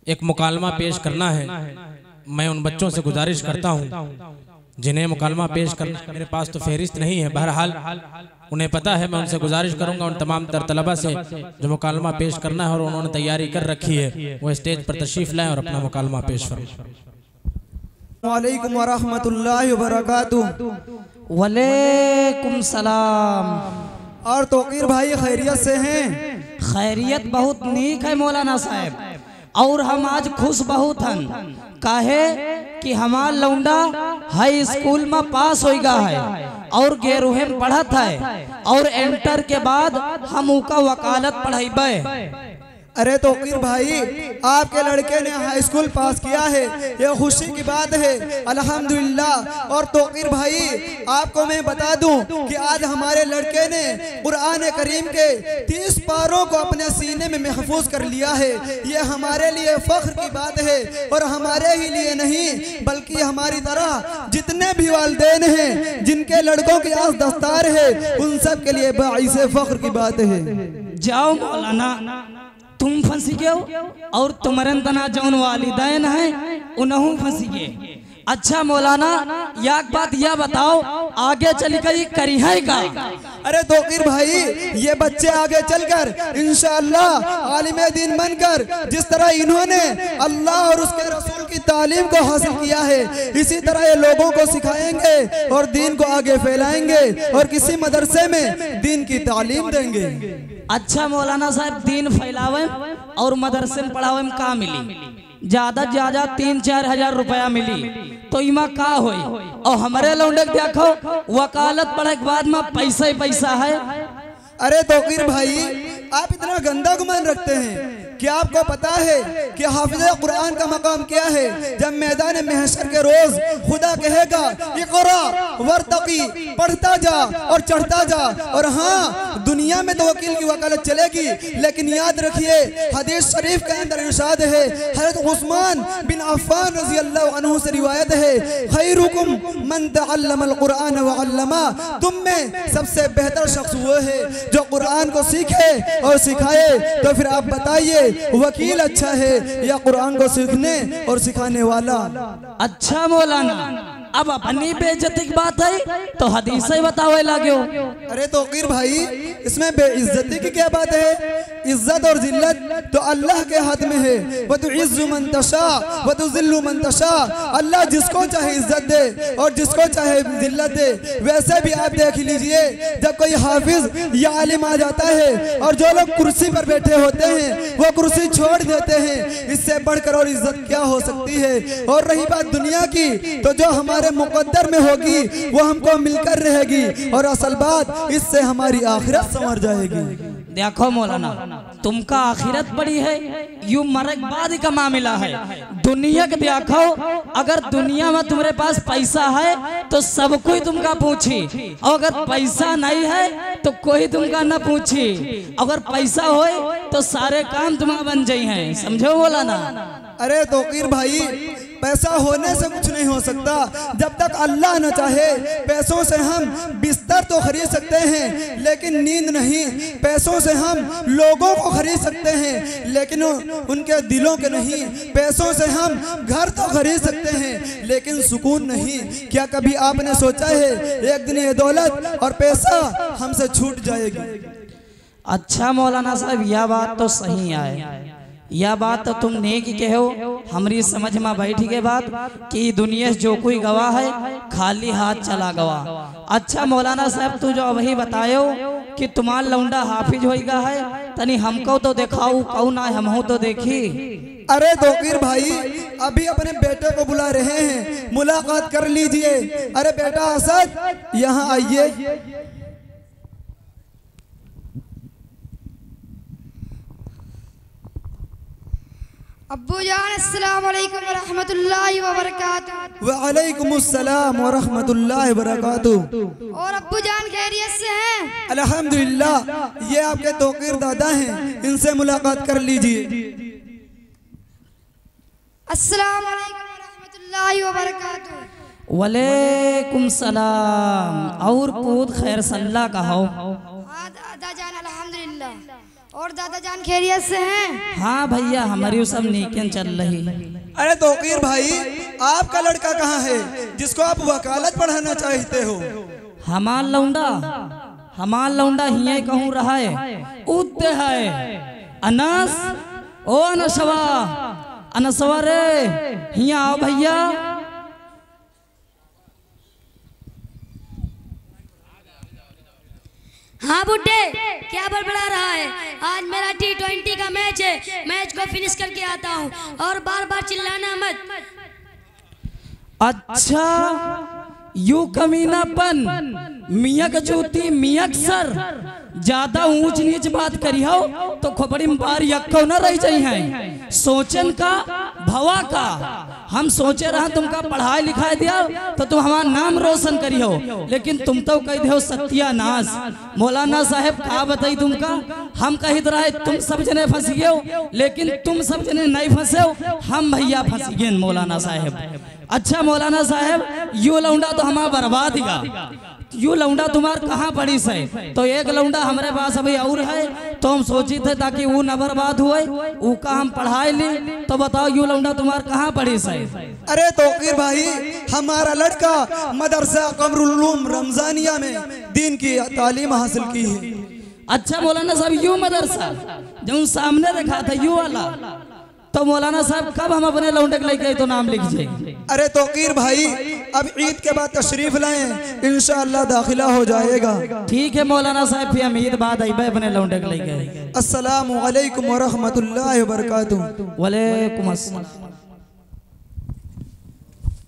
एक मुकालमा पेश करना है। मैं उन बच्चों से गुजारिश करता हूँ जिन्हें मुकालमा पेश करना, मेरे पास तो फहरिस्त नहीं है, बहरहाल उन्हें पता है, मैं उनसे गुजारिश करूंगा उन तमाम तर तलबा से जो मुकालमा पेश करना है और उन्होंने तैयारी कर रखी है, वो स्टेज पर तशरीफ लाएं और अपना मुकालमा पेश फरमाएं। वालेकुम वरहमतुल्लाहि वबरकातुहू। वालेकुम सलाम। और तोकीर भाई खैरियत से हैं? खैरियत बहुत नीक है मौलाना साहब, और हम आज खुश बहुत हन, काहे कि हमार लौंडा हाई स्कूल में पास हो गया है और गेरुहे में पढ़त है, और इंटर के बाद हम उका वकालत पढ़ाइबे। अरे तोकीर भाई, आपके लड़के ने हाई स्कूल पास किया है, ये खुशी की बात है, अल्हम्दुलिल्लाह। और तोकीर भाई, आपको मैं बता दूं कि आज हमारे लड़के ने कुरान करीम के 30 पारों को अपने सीने में महफूज कर लिया है। ये हमारे लिए फख्र की बात है, और हमारे ही लिए नहीं बल्कि हमारी तरह जितने भी वालिदैन हैं जिनके लड़कों की आज दस्तार है, उन सब के लिए बाइसे फख्र की बात है। जाओ मौलाना, तुम फंसी गए और तुम्हारे तना जौन वालिदैन हैं उन्हों फंसी गए। अच्छा मौलाना, एक बात यह बताओ, आगे चल कर ये करी है का? अरे तोकीर भाई, ये बच्चे आगे चलकर इंशाअल्लाह आलिम दीन बनकर जिस तरह इन्होंने अल्लाह और उसके रसूल की तालीम को हासिल किया है, इसी तरह ये लोगों को सिखाएंगे और दीन को आगे फैलाएंगे और किसी मदरसे में दीन की तालीम देंगे। अच्छा मौलाना साहब, दीन फैलावे और मदरसे में पढ़ावे में का मिली? ज्यादा ज्यादा 3-4 हजार रुपया मिली तो इमा का होई? और हमारे लौंडे देखो वकालत पढ़े के बाद में पैसा ही पैसा है। अरे तोकीर भाई, आप इतना गंदा गुमान रखते हैं। क्या आपको पता है कि हाफिज़ कुरान का मकाम क्या है? जब मैदान महशर के रोज खुदा कहेगा इक़रा वर्तक़ी, पढ़ता जा और चढ़ता जा। और हाँ, दुनिया में तो वकील की वकालत चलेगी, लेकिन याद रखिए हदीस शरीफ के अंदर इरशाद है, हज़रत उस्मान बिन अफ़्फ़ान रज़ी अल्लाहु अन्हु से रिवायत है, खैरुकुम मन तअल्लमल कुरान व अल्लमा, तुम में सबसे बेहतर शख्स वो है जो कुरान को सीखे और सिखाए। तो फिर आप बताइए, वकील अच्छा है या कुरान को सीखने और सिखाने वाला? अच्छा मौलाना, अब अपनी बेइज्जती की बात है तो हदीस ही बतावे लागो। अरे तोकीर भाई, इसमें बेइज्जती की क्या बात है? इज्जत और जिल्लत तो अल्लाह के हाथ में है। वतुइज़्ज़ु मन तशा वतुज़िल्लु मन तशा, अल्लाह जिसको चाहे इज्जत दे और जिसको चाहे जिल्लत दे। वैसे भी आप देख लीजिए, जब कोई हाफिज या आलिम आ जाता है और जो लोग कुर्सी पर बैठे होते हैं वो कुर्सी छोड़ देते हैं, इससे बढ़कर और इज्जत क्या हो सकती है? और रही बात दुनिया की, तो जो हमारे मुकद्दर में होगी वो हमको मिलकर रहेगी, और असल बात इससे हमारी आखिरत संवर जाएगी। देखो मौलाना, तुमका आखिरत बड़ी है, यू मरक बाद का मामला है। दुनिया के देखो, अगर दुनिया में तुम्हारे पास पैसा है तो सब कोई तुमका पूछी, और अगर पैसा नहीं है तो कोई तुमका न पूछी। अगर पैसा हो तो सारे काम तुम्हारा बन जाए हैं, समझो मौलाना? अरे तोकीर भाई, पैसा होने से कुछ नहीं हो सकता जब तक अल्लाह न चाहे। पैसों से हम बिस्तर तो खरीद सकते हैं लेकिन नींद नहीं। पैसों से हम लोगों को खरीद सकते हैं लेकिन उनके दिलों के नहीं। पैसों से हम घर तो खरीद सकते हैं लेकिन सुकून नहीं। क्या कभी आपने सोचा है एक दिन ये दौलत और पैसा हमसे छूट जाएगी? अच्छा मौलाना साहब, यह बात तो सही है, यह बात तो तुम नेक कहो, हमारी समझ में बैठी के बात कि दुनिया से जो कोई गवाह है खाली हाथ चला गवा। अच्छा मौलाना साहब, तू जो वही बतायो कि तुम्हारा लौंडा हाफिज होएगा है, तनी हमको तो दिखाओ, कौन ना हम तो देखी। अरे तोकीर भाई, अभी अपने बेटे को बुला रहे हैं, मुलाकात कर लीजिए। अरे बेटा असद, यहाँ आइए। अब्बू जान, अस्सलाम वालेकुम वरहमतुल्लाहि वबरकातुहू। वालेकुमुस्सलाम वरहमतुल्लाहि वबरकातुहू। और अब्बू जान खैरियत से हैं? अल्हम्दुलिल्लाह। ये आपके तोकीर दादा हैं, इनसे मुलाकात कर लीजिए। अस्सलाम वालेकुम वरहमतुल्लाहि वबरकातुहू। वालेकुम सलाम। और पूत खैर सल्ला कहो। दादा जान अल्हम्दुलिल्लाह। और दादा जान खैरियत से हैं? हाँ भैया हमारी वो सब नीकें चल रही। अरे तौकीर भाई, आपका लड़का कहाँ है जिसको आप वकालत पढ़ाना चाहते हो? हमार लौंडा हिया कहूँ रहा है उद्दे है अनस। ओ अनसवा रे हिया आओ भैया। हाँ बुड्ढे, क्या बड़बड़ा रहा है? आज मेरा T20 का मैच है, मैच को फिनिश करके आता हूँ और बार बार चिल्लाना मत। अच्छा यू कमीनापन मियाँ का जूती मियाँ सर ज्यादा ऊंच नीच बात करी हो तो खोपड़ी में बार यक्को न रह जाइए। सोचन का भवा का हम सोचे रहा तुमका पढ़ाई लिखाई दिया तो तुम हमारा नाम रोशन करी हो, लेकिन तुम तो कह दे हो सत्यानाश। मौलाना साहब का बताई तुमका, हम कही रहे तुम सब जने फंस गए हो, लेकिन तुम सब जने नहीं फंसे हो, हम भैया फंस गए मौलाना साहब। अच्छा मौलाना साहब यू लौंडा तो हमारा बर्बाद गा, यू लौंडा तुम्हार कहाँ पड़ी से? तो एक लौंडा हमारे पास अभी और है, तो हम सोची थे ताकि वो न बर्बाद हुए, उसका हम पढ़ाई ली। तो बताओ यू लौंडा तुम्हार कहाँ पड़ी से? अरे तौकीर भाई, हमारा लड़का मदरसा कमरुल उलूम रमजानिया में दीन की तालीम हासिल की है। अच्छा मौलाना साहब यू मदरसा जो सामने रखा था यू वाला, तो मौलाना साहब कब हम अपने लौंडे के लेके तो नाम लिख जाएंगे? अरे तौकीर भाई, अब ईद के बाद तशरीफ लाएं, इंशाअल्लाह दाखिला हो जाएगा। ठीक है मौलाना साहब, फिर हम ईद बाद आइबे अपने लौंडे के लेके। अस्सलामु अलैकुम व रहमतुल्लाहि व बरकातुहू। वालेकुम अस्सलाम।